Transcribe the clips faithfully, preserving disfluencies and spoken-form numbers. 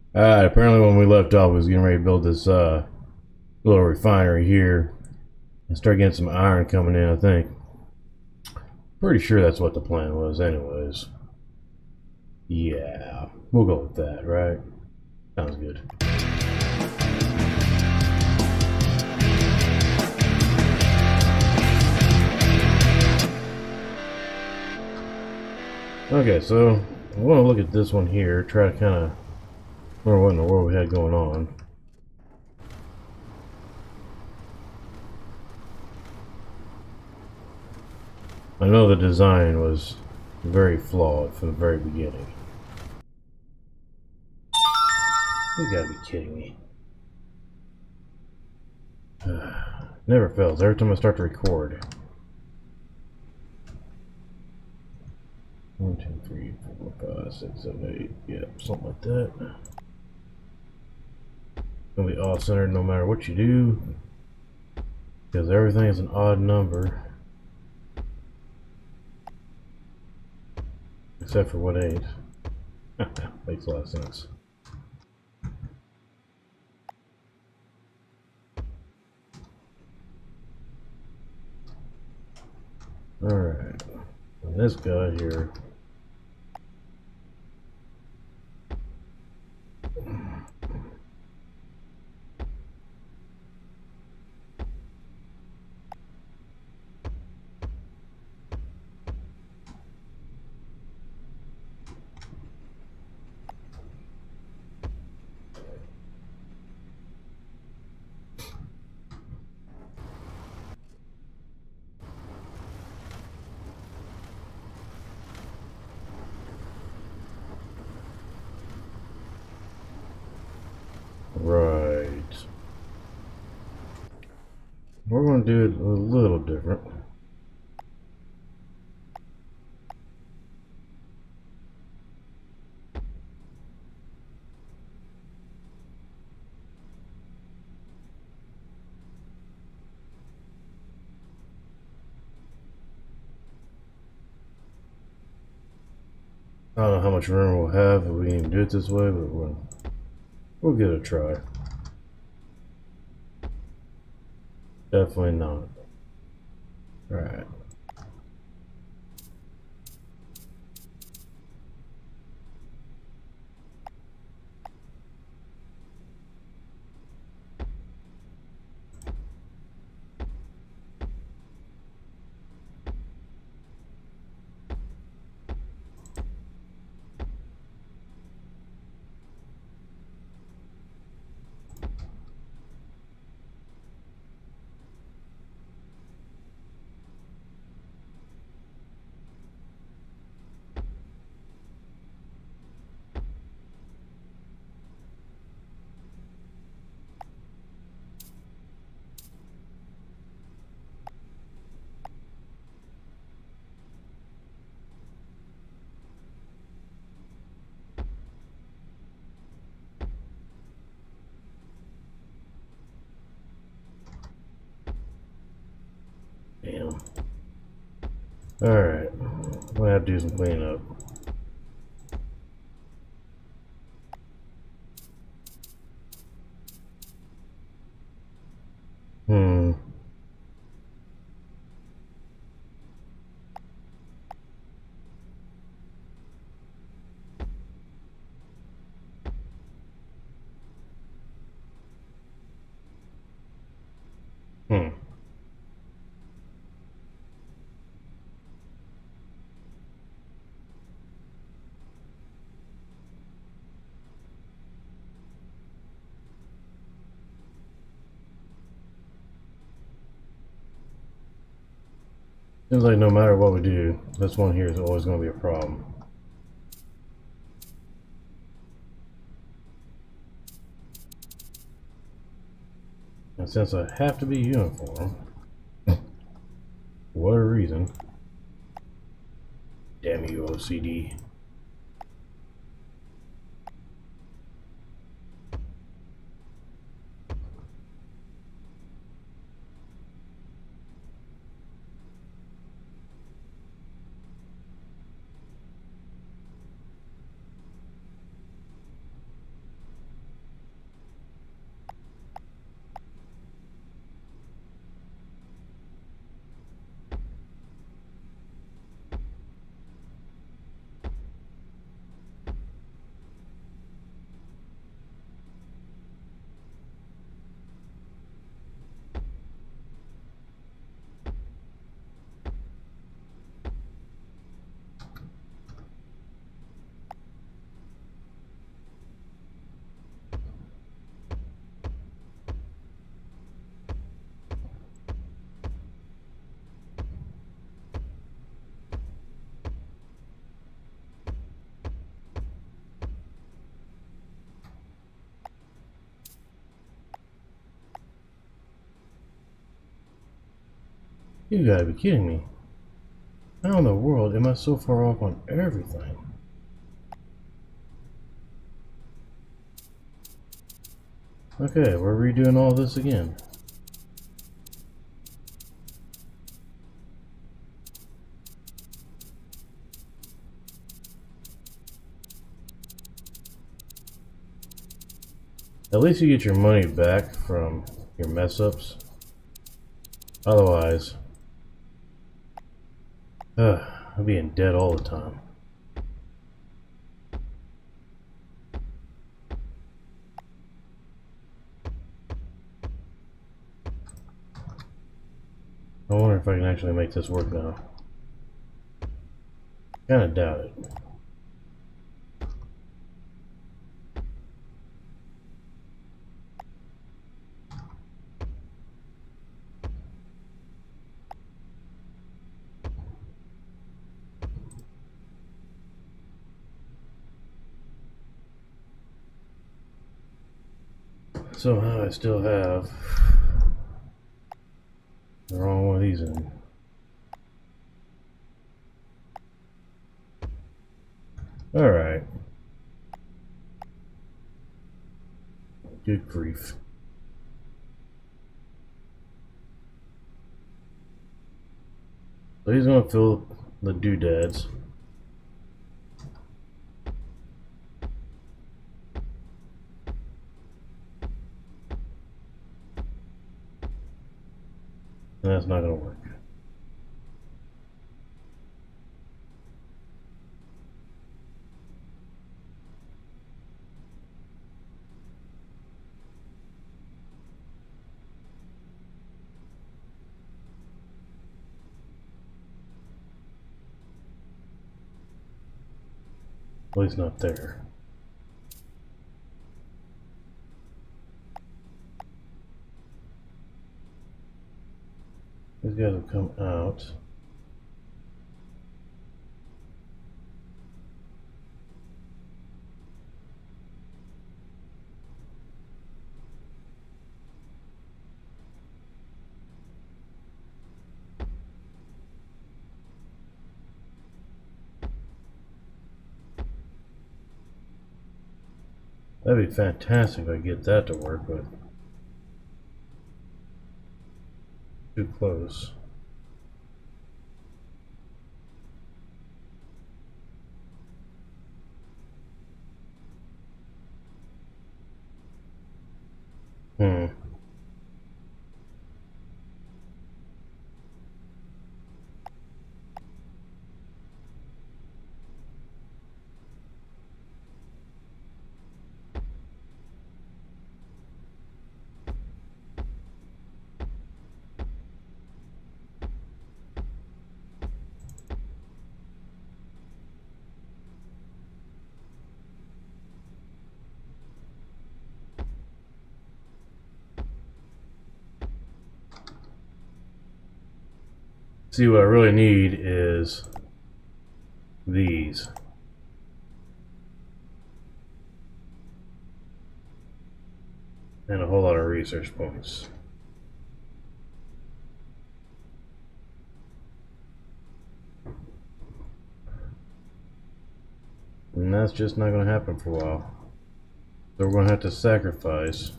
Alright, apparently when we left off, we was getting ready to build this uh, little refinery here and start getting some iron coming in, I think. Pretty sure that's what the plan was anyways. Yeah, we'll go with that, right? Sounds good. Okay, so I want to look at this one here, try to kind of remember what in the world we had going on. I know the design was very flawed from the very beginning. You gotta be kidding me. Never fails, every time I start to record. One, two, three, four, five, six, seven, eight. Yeah, something like that. Gonna be off centered no matter what you do, because everything is an odd number, except for what ain't. Makes a lot of sense. All right, and this guy here. Right. We're going to do it a little different. I don't know how much room we'll have if we can do it this way, but we'll, we'll give it a try. Definitely not. Alright. Damn. Alright. I'm gonna have to do some cleaning up. Hmm. Hmm. Seems like no matter what we do, this one here is always going to be a problem. And since I have to be uniform, for whatever reason, damn you O C D. You gotta be kidding me. How in the world am I so far off on everything? Okay, we're redoing all this again. At least you get your money back from your mess ups. Otherwise, uh, I'll be in debt all the time. I wonder if I can actually make this work now. Kinda doubt it. Somehow I still have the wrong one of these in. Alright. Good grief. So he's gonna fill the doodads. And that's not gonna work. Well, he's not there. These guys have come out. That'd be fantastic if I get that to work, but too close. Hmm. See, what I really need is these. And a whole lot of research points. And that's just not going to happen for a while. So we're going to have to sacrifice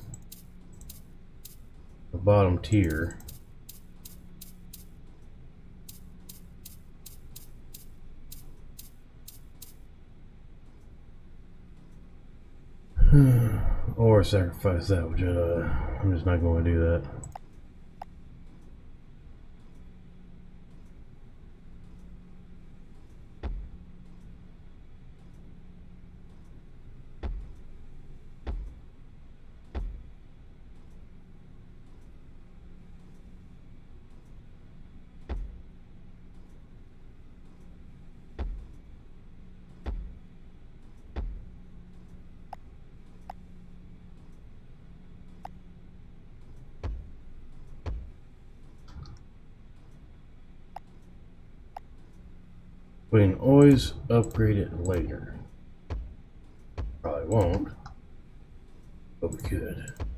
the bottom tier. Or sacrifice that, which uh, I'm just not going to do that. We can always upgrade it later. Probably won't, but we could. I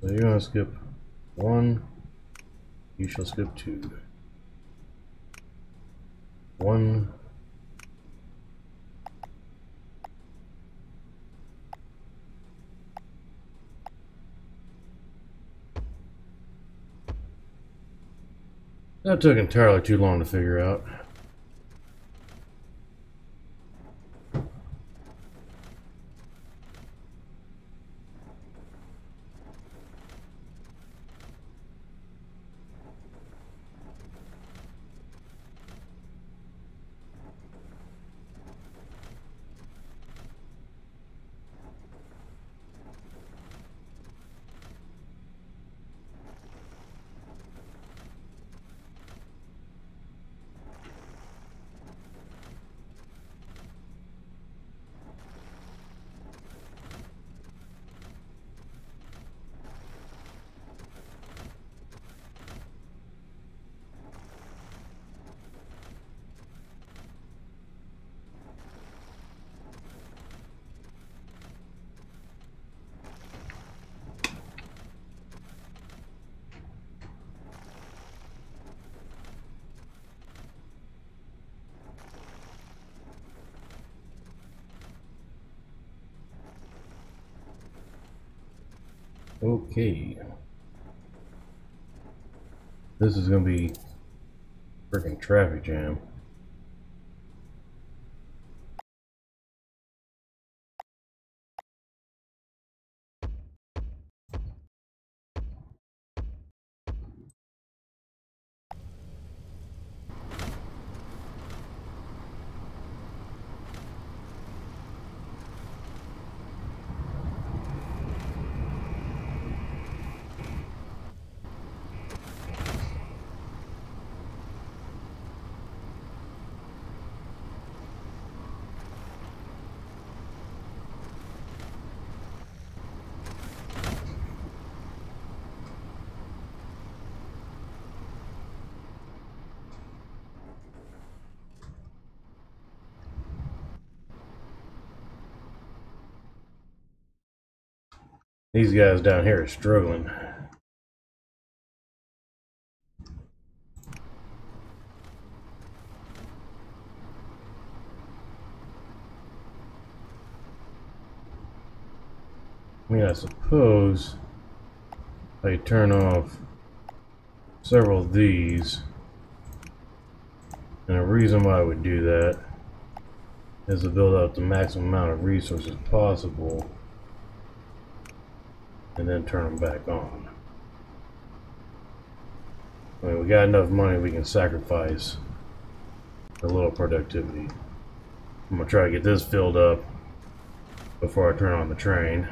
So you're gonna skip one, you shall skip two. One. That took entirely too long to figure out. Okay. This is gonna be freaking traffic jam. These guys down here are struggling. I mean, I suppose I turn off several of these, and a reason why I would do that is to build up the maximum amount of resources possible and then turn them back on. I mean, we got enough money we can sacrifice a little productivity. I'm gonna try to get this filled up before I turn on the train.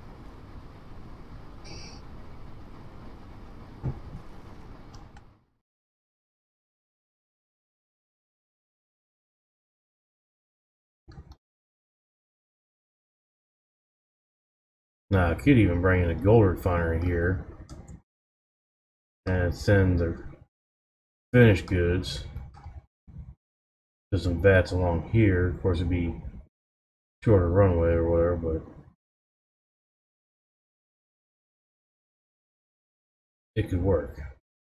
Now I could even bring in a gold refinery here and send the finished goods to some vats along here. Of course, it'd be shorter runway or whatever, but it could work.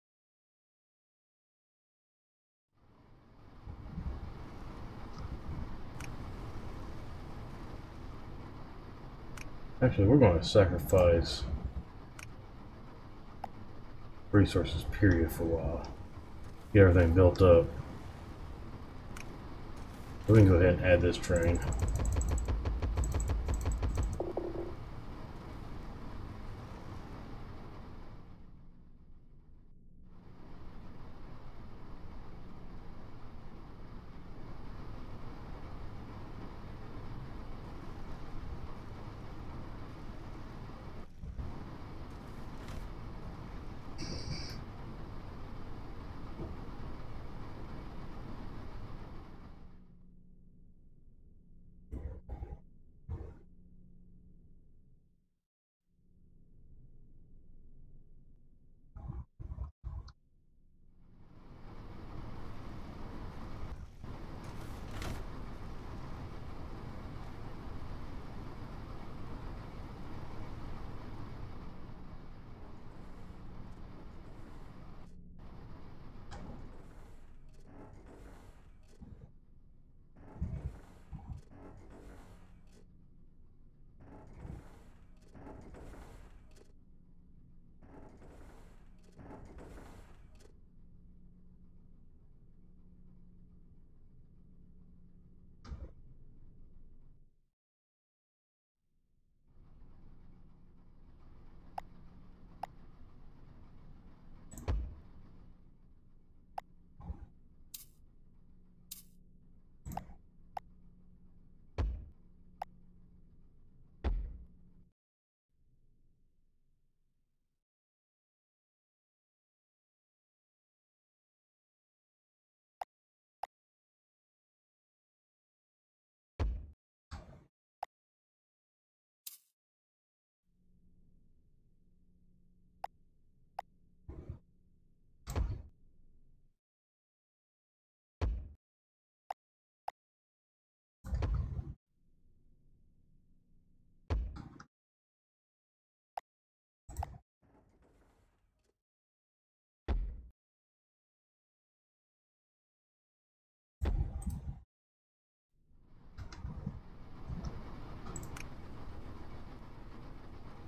Actually, we're going to sacrifice resources, period, for a while. Get everything built up. We can go ahead and add this train.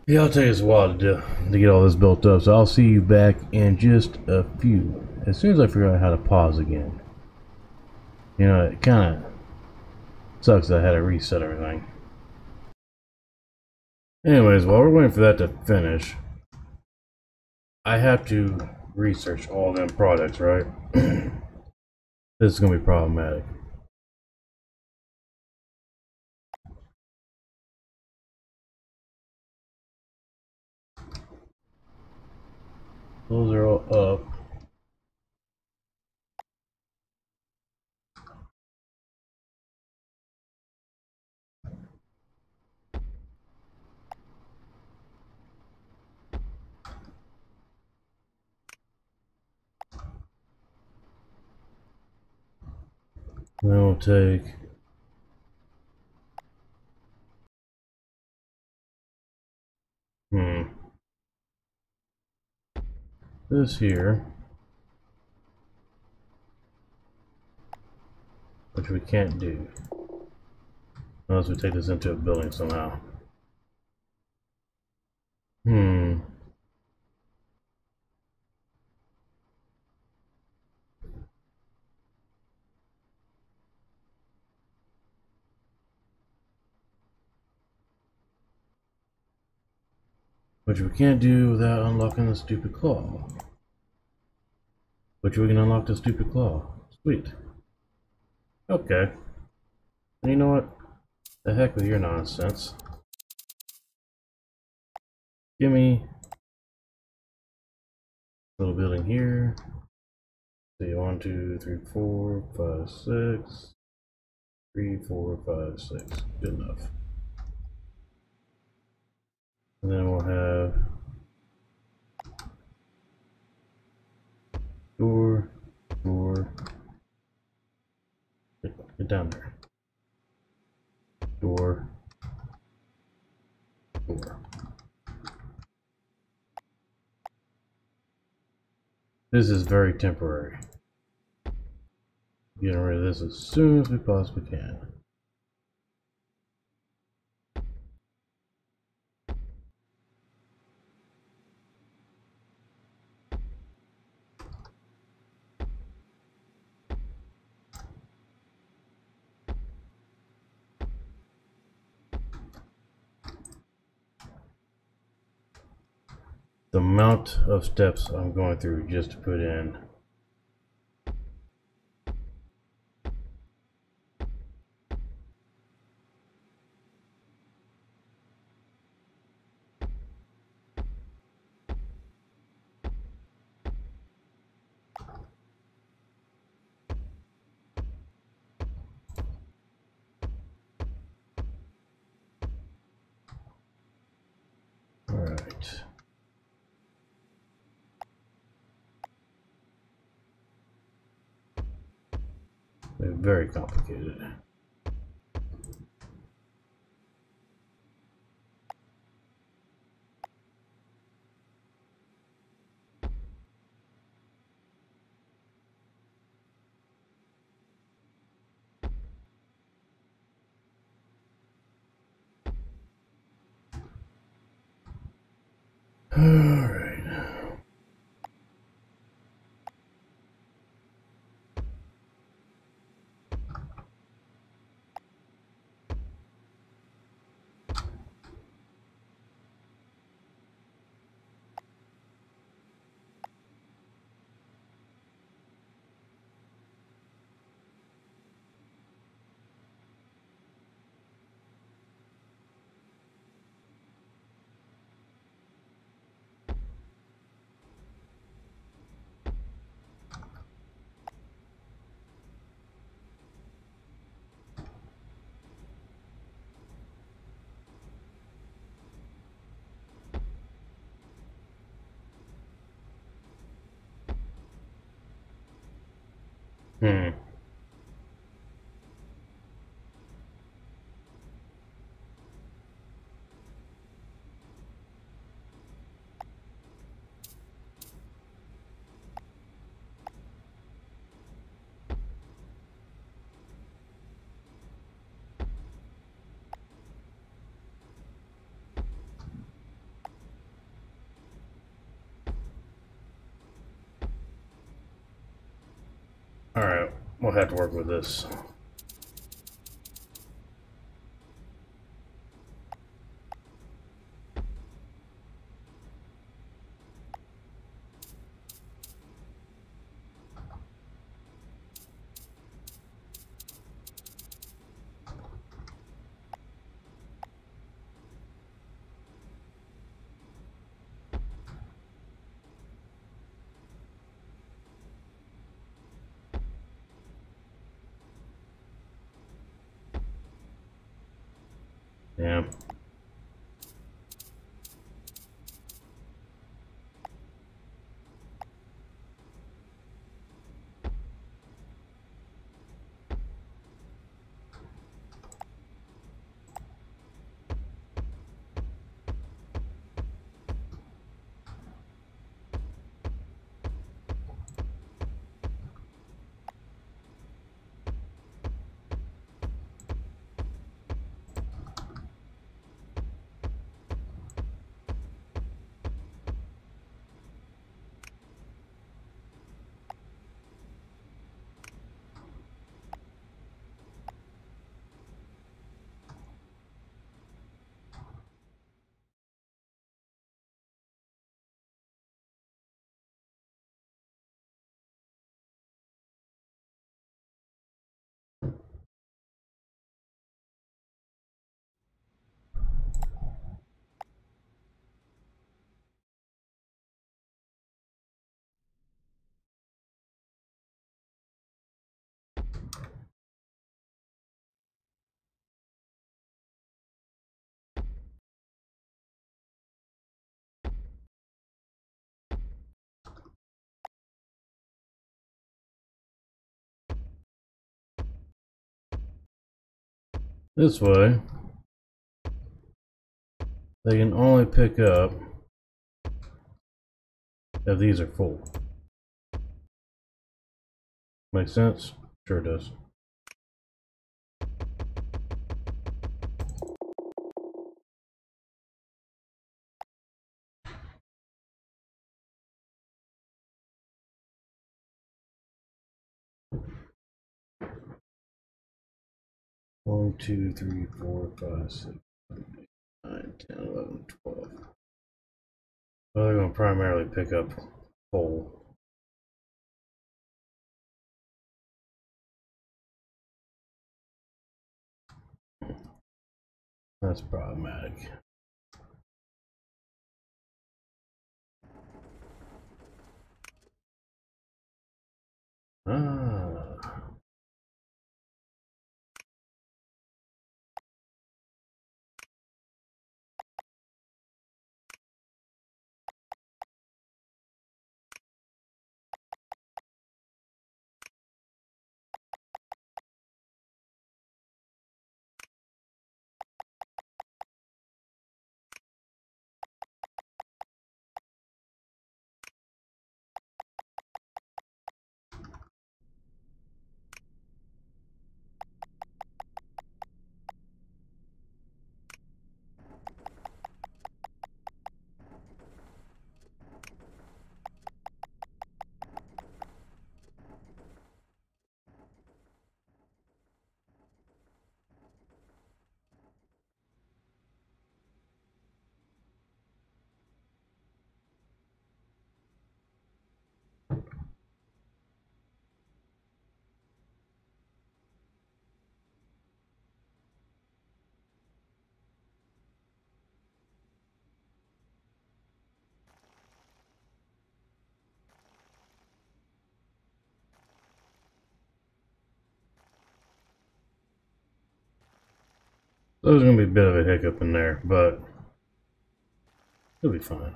Yeah, it'll take us a while to, do, to get all this built up, so I'll see you back in just a few. As soon as I figure out how to pause again. You know, it kind of sucks that I had to reset everything. Anyways, while we're waiting for that to finish, I have to research all them products, right? This is going to be problematic. Those are all up. Then we'll take hmm this here, which we can't do unless we take this into a building somehow. Hmm. Which we can't do without unlocking the stupid claw. Which we can unlock the stupid claw. Sweet. Okay. And you know what? The heck with your nonsense. Give me a little building here. See, one, two, three, four, five, six. Three, four, five, six. Good enough. And then we'll have door, door. Get, get down there. Door, door. This is very temporary. Getting rid of this as soon as we possibly can. The amount of steps I'm going through just to put in. Alright. They're very complicated. Alright. Hmm. Alright, we'll have to work with this. Yeah. This way, they can only pick up if these are full. Make sense? Sure does. One, two, three, four, five, six, seven, eight, nine, ten, eleven, twelve. Well, they're going to primarily pick up coal. That's problematic. Ah. There's going to be a bit of a hiccup in there, but it'll be fine.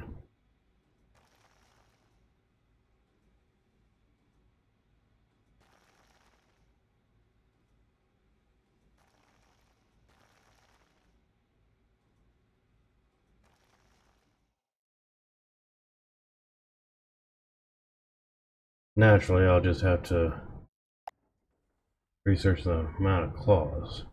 Naturally, I'll just have to research the amount of claws.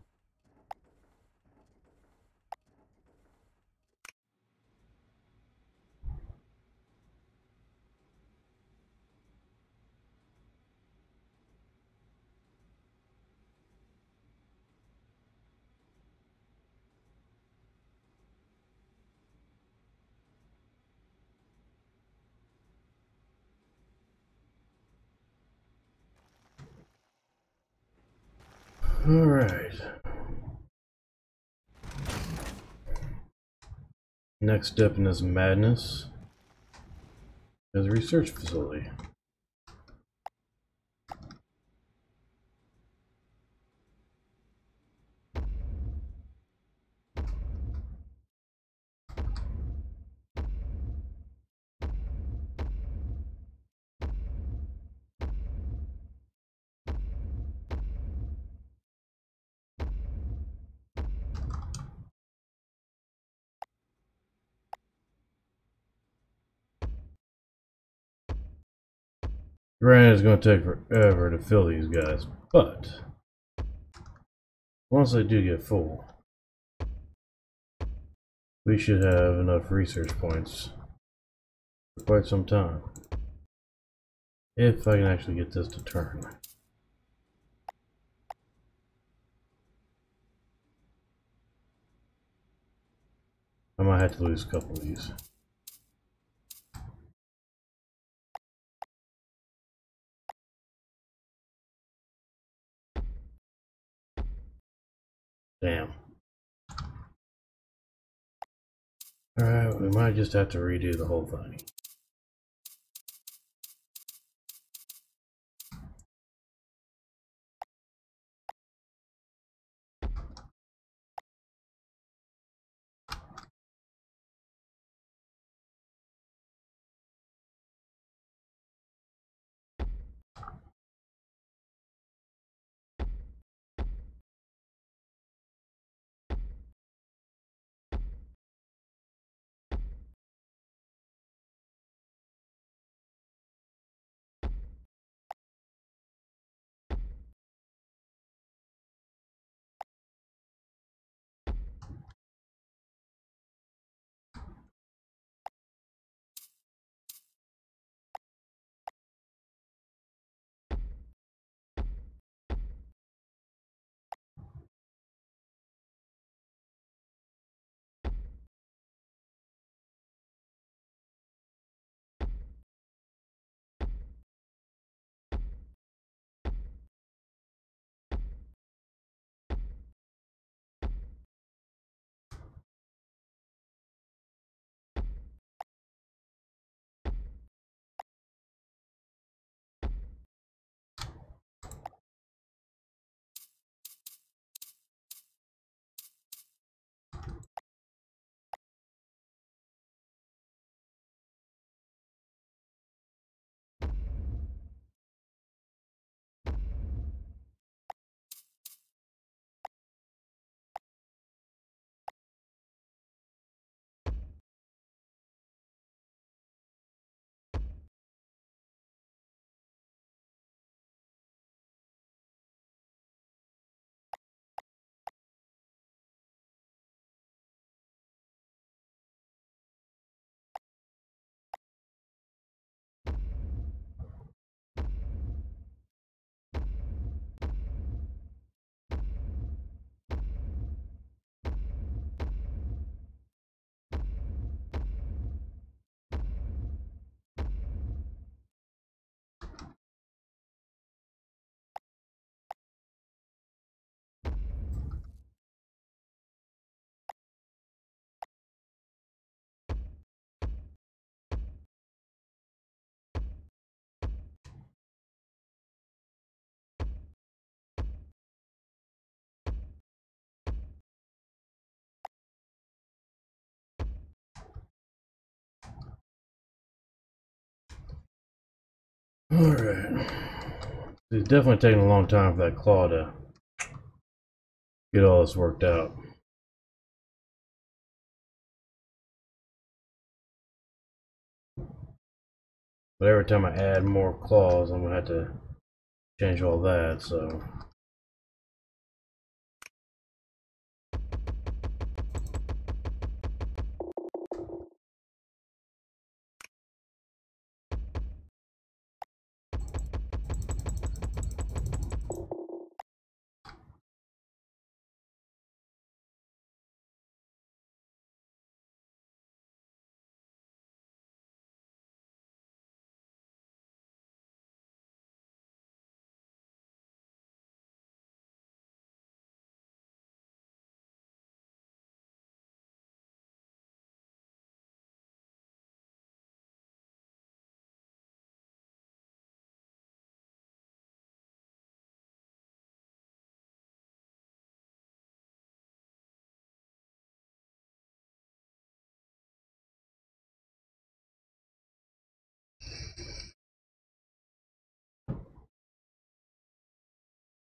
Alright. Next step in this madness is a research facility. Granted, it's going to take forever to fill these guys, but once they do get full, we should have enough research points for quite some time. If I can actually get this to turn. I might have to lose a couple of these. Damn. Alright, we might just have to redo the whole thing. Alright. It's definitely taking a long time for that claw to get all this worked out. But every time I add more claws, I'm going to have to change all that, so...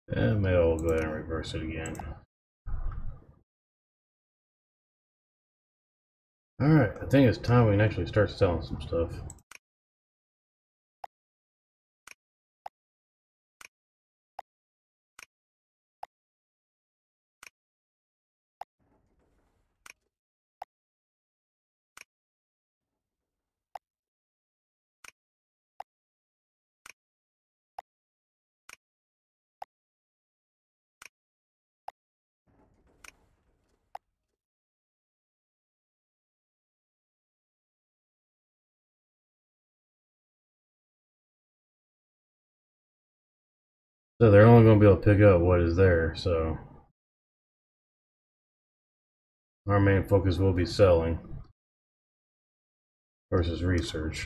And maybe I'll go ahead and reverse it again. Alright, I think it's time we can actually start selling some stuff. So they're only going to be able to pick up what is there, so our main focus will be selling versus research.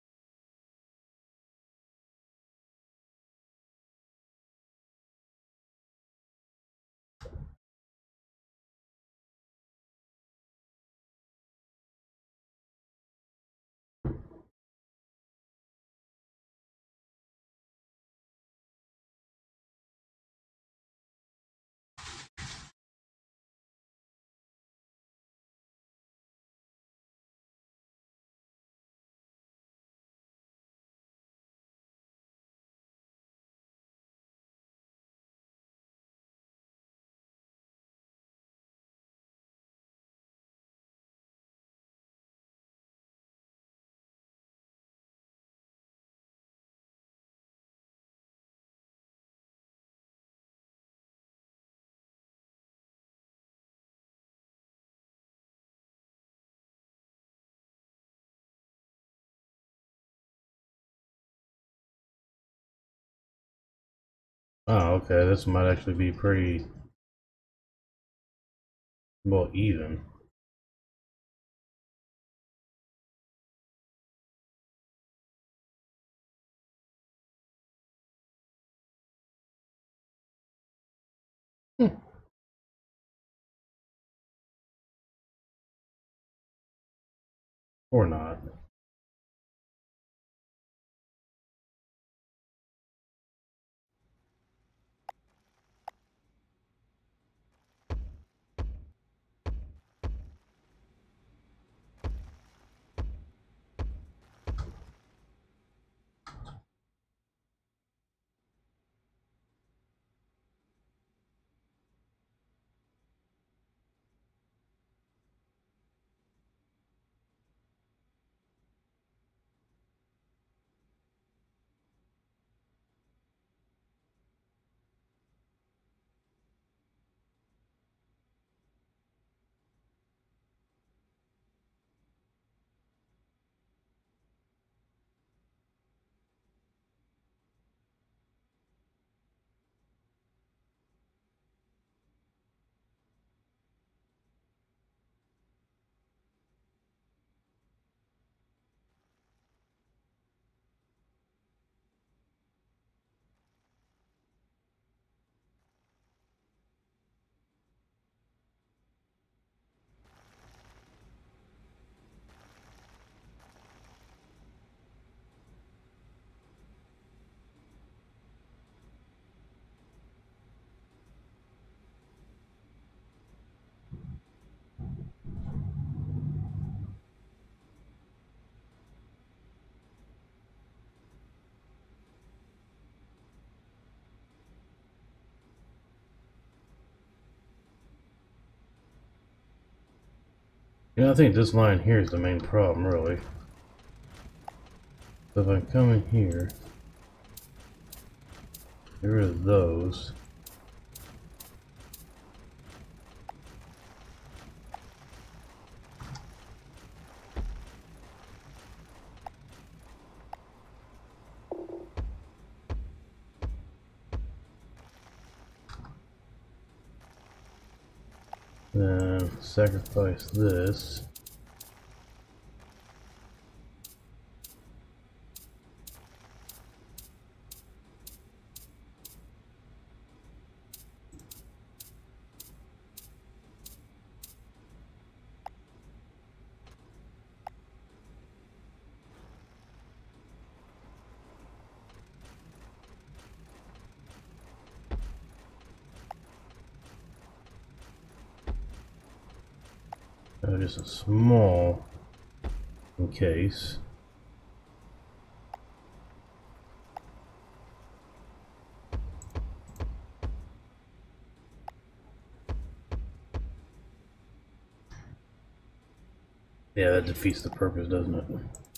Oh, okay, this might actually be pretty well even. Hmm. Or not. You know, I think this line here is the main problem, really. So if I come in here, get rid of those. Then sacrifice this. So just a small in case. Yeah, that defeats the purpose, doesn't it?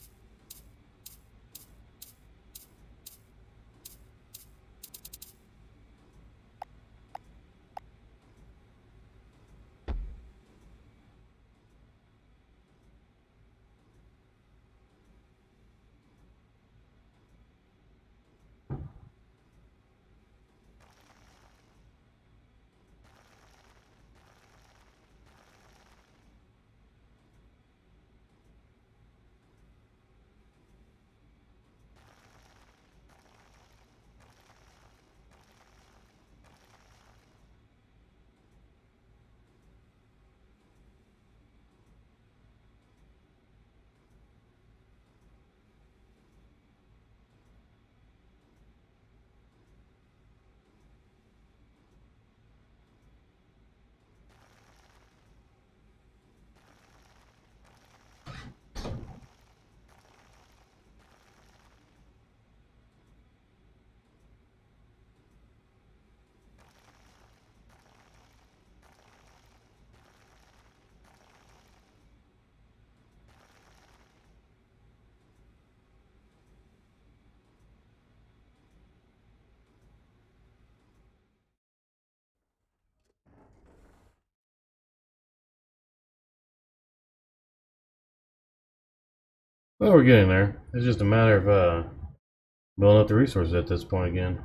Well, we're getting there. It's just a matter of uh, building up the resources at this point again.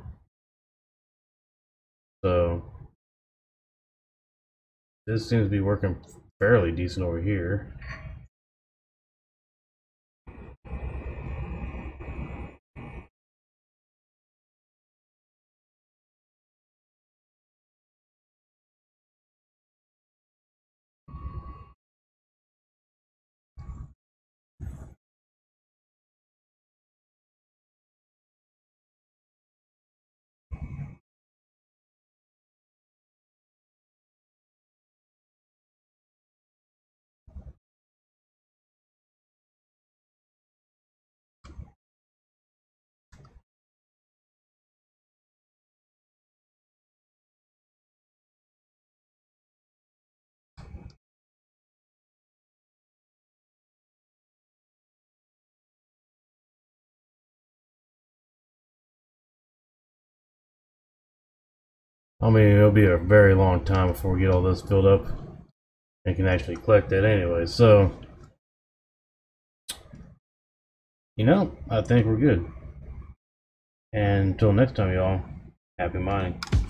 So this seems to be working fairly decent over here. I mean, it'll be a very long time before we get all this filled up and can actually collect it anyway. So, you know, I think we're good. And until next time, y'all, happy mining.